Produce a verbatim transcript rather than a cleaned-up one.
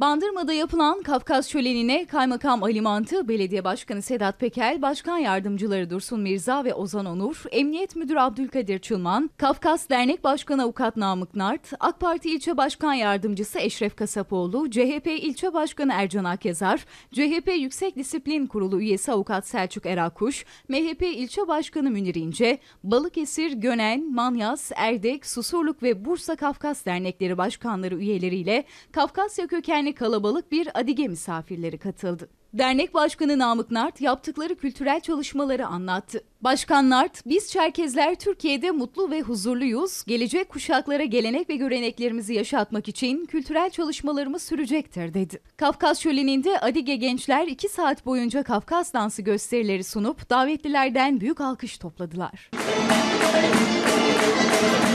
Bandırma'da yapılan Kafkas Şöleni'ne Kaymakam Ali Mantı, Belediye Başkanı Sedat Peker, Başkan Yardımcıları Dursun Mirza ve Ozan Onur, Emniyet Müdürü Abdülkadir Çılman, Kafkas Dernek Başkanı Avukat Namık Nart, AK Parti İlçe Başkan Yardımcısı Eşref Kasapoğlu, C H P İlçe Başkanı Ercan Akyazar, C H P Yüksek Disiplin Kurulu üyesi Avukat Selçuk Erakuş, M H P İlçe Başkanı Münir İnce, Balıkesir, Gönen, Manyas, Erdek, Susurluk ve Bursa Kafkas Dernekleri Başkanları üyeleriyle Kafkasya kökenli kalabalık bir Adige misafirleri katıldı. Dernek Başkanı Namık Nart yaptıkları kültürel çalışmaları anlattı. Başkan Nart, "Biz Çerkezler Türkiye'de mutlu ve huzurluyuz. Gelecek kuşaklara gelenek ve göreneklerimizi yaşatmak için kültürel çalışmalarımız sürecektir," dedi. Kafkas Şöleni'nde Adige gençler iki saat boyunca Kafkas dansı gösterileri sunup davetlilerden büyük alkış topladılar.